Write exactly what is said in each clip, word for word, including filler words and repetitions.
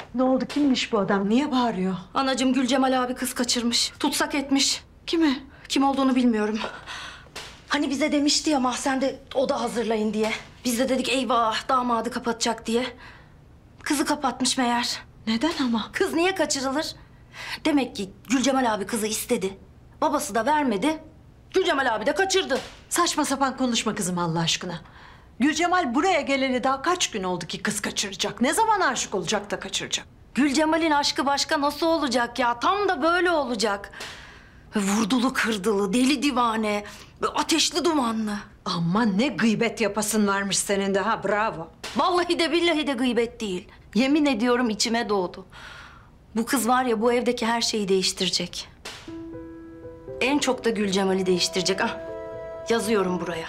Ne oldu? Kimmiş bu adam? Niye bağırıyor? Anacığım Gülcemal abi kız kaçırmış. Tutsak etmiş. Kimi? Kim olduğunu bilmiyorum. Hani bize demişti ya mahzende oda hazırlayın diye. Biz de dedik eyvah damadı kapatacak diye. Kızı kapatmış meğer. Neden ama? Kız niye kaçırılır? Demek ki Gülcemal abi kızı istedi. Babası da vermedi. Gülcemal abi de kaçırdı. Saçma sapan konuşma kızım Allah aşkına. Gülcemal buraya geleli daha kaç gün oldu ki kız kaçıracak? Ne zaman aşık olacak da kaçıracak? Gülcemal'in aşkı başka nasıl olacak ya? Tam da böyle olacak. Vurdulu kırdılı, deli divane, ateşli dumanlı. Aman ne gıybet yapasın varmış senin de ha, bravo. Vallahi de billahi de gıybet değil. Yemin ediyorum içime doğdu. Bu kız var ya bu evdeki her şeyi değiştirecek. En çok da Gülcemal'i değiştirecek. Ah, yazıyorum buraya.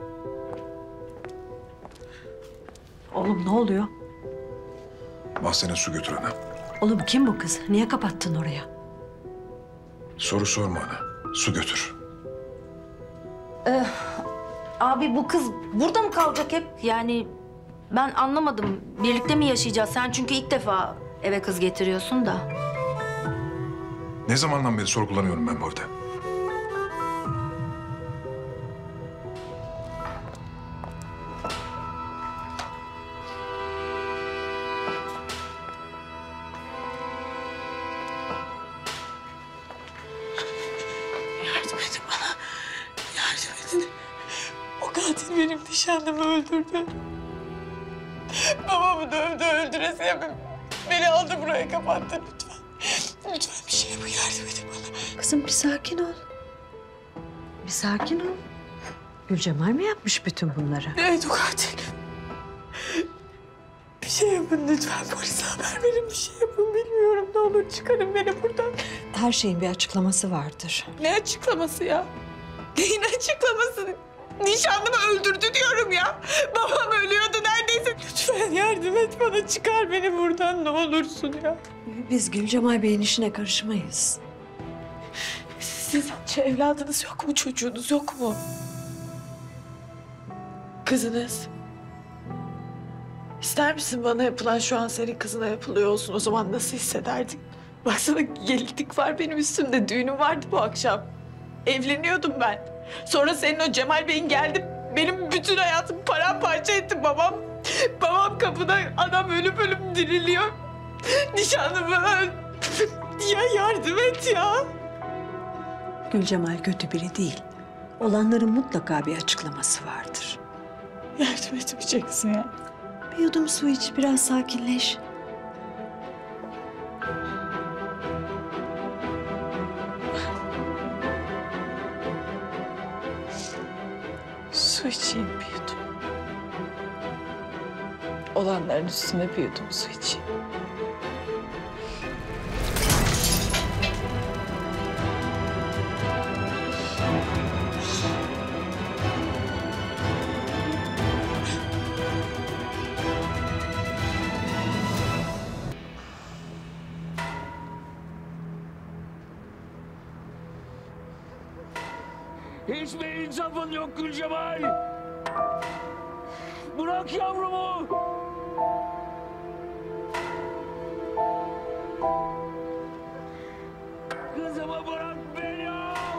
Oğlum ne oluyor? Mahzene su götür ana. Oğlum kim bu kız? Niye kapattın oraya? Soru sorma ana. Su götür. Abi bu kız burada mı kalacak hep? Yani ben anlamadım. Birlikte mi yaşayacağız? Sen çünkü ilk defa eve kız getiriyorsun da. Ne zamandan beri sorgulanıyorum ben bu evde? Yardım edin bana. Yardım edin. O katil benim nişanlımı öldürdü. Babamı dövdü, öldüresiye beni aldı buraya kapattı lütfen. Lütfen bir şey yapın, yardım edin bana. Kızım bir sakin ol. Bir sakin ol. Gülcemal mi yapmış bütün bunları? Evet o katil. Bir şey yapın lütfen, polise haber verin, bir şey yapın. Bilmiyorum, ne olur çıkarın beni buradan. Her şeyin bir açıklaması vardır. Ne açıklaması ya? Neyin açıklaması? Nişanlımı öldürdü diyorum ya. Babam ölüyordu neredeyse. Lütfen yardım et bana, çıkar beni buradan ne olursun ya. Biz Gülcemal Bey'in işine karışmayız. Sizin hiç evladınız yok mu, çocuğunuz yok mu? Kızınız. İster misin bana yapılan şu an senin kızına yapılıyor olsun? O zaman nasıl hissederdin? Baksana gelinlik var benim üstümde. Düğünüm vardı bu akşam. Evleniyordum ben. Sonra senin o Cemal Bey'in geldi. Benim bütün hayatımı paramparça etti babam. Babam kapıda, adam ölüp ölüp diriliyor. Nişanlımı öl... Ya yardım et ya. Gülcemal kötü biri değil. Olanların mutlaka bir açıklaması vardır. Yardım etmeyeceksin ya. Bir yudum su iç, biraz sakinleş. Su içeyim bir yudum. Olanların üstüne bir yudum su içeyim. Hiç mi insafın yok Gülcemal? Bırak yavrumu! Kızımı bırak beni!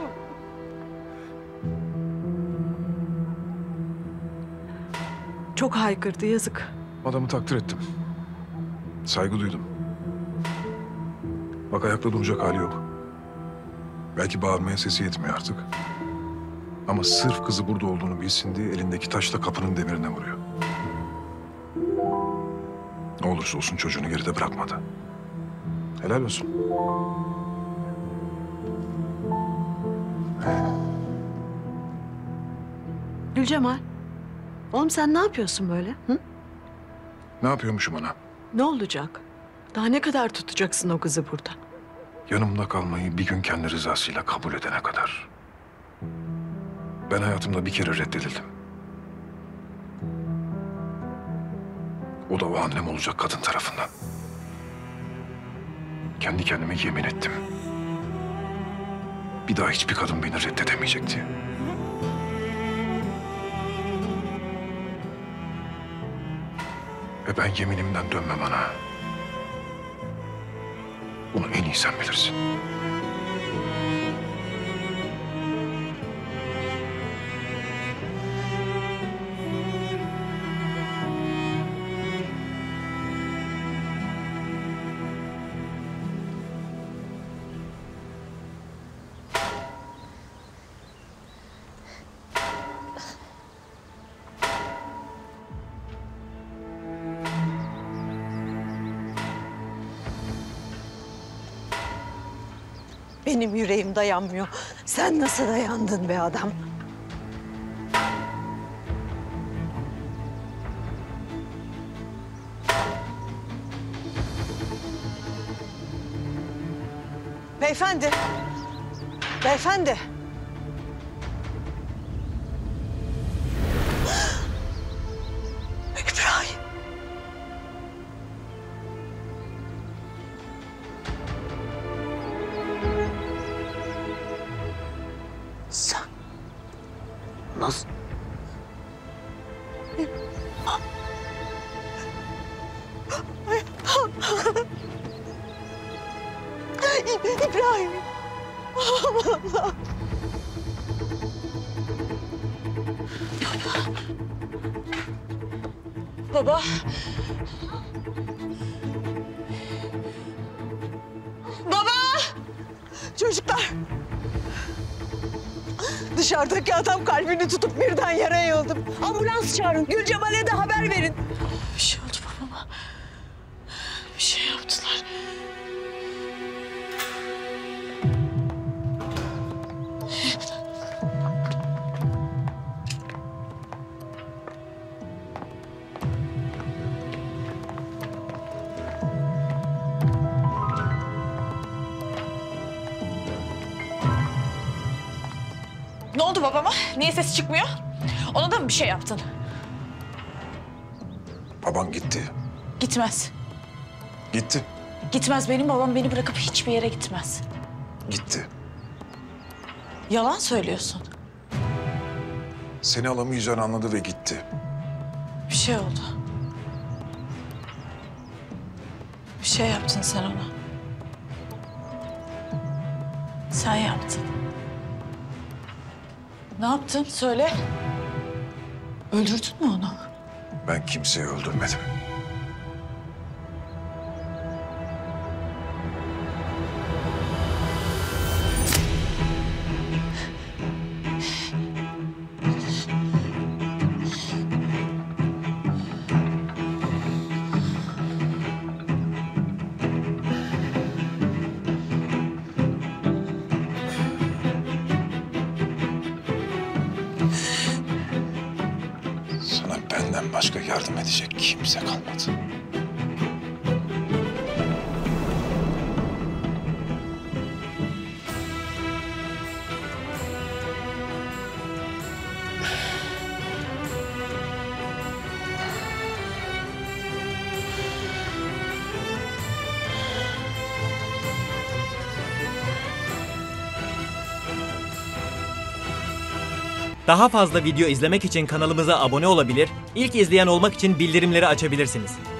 Çok haykırdı, yazık. Adamı takdir ettim. Saygı duydum. Bak ayakta duracak hali yok. Belki bağırmaya sesi yetmiyor artık. Ama sırf kızı burada olduğunu bilsin diye elindeki taşla kapının demirine vuruyor. Ne olursa olsun çocuğunu geride bırakmadı. Helal olsun. Gülcemal, oğlum sen ne yapıyorsun böyle? Hı? Ne yapıyormuşum ana? Ne olacak? Daha ne kadar tutacaksın o kızı burada? Yanımda kalmayı bir gün kendi rızasıyla kabul edene kadar. Ben hayatımda bir kere reddedildim. O da o annem olacak kadın tarafından. Kendi kendime yemin ettim. Bir daha hiçbir kadın beni reddedemeyecek diye. Ve ben yeminimden dönmem ana. Bunu en iyi sen bilirsin. Benim yüreğim dayanmıyor. Sen nasıl dayandın be adam? Beyefendi. Beyefendi. İbrahim. Sen nasıl? İbrahim. Allah. Baba. Baba. Çocuklar. Dışarıdaki adam kalbini tutup birden yere yığıldım. Ambulans çağırın. Gülcemal'e de haber verin. Bir şey oldu babama. Bir şey yaptılar. Ne oldu babama? Niye ses çıkmıyor? Ona da mı bir şey yaptın? Baban gitti. Gitmez. Gitti. Gitmez. Benim babam beni bırakıp hiçbir yere gitmez. Gitti. Yalan söylüyorsun. Seni alamayacağını anladı ve gitti. Bir şey oldu. Bir şey yaptın sen ona. Sen yaptın. Ne yaptın? Söyle. Öldürdün mü onu? Ben kimseyi öldürmedim. Sana benden başka yardım edecek kimse kalmadı. Daha fazla video izlemek için kanalımıza abone olabilir, ilk izleyen olmak için bildirimleri açabilirsiniz.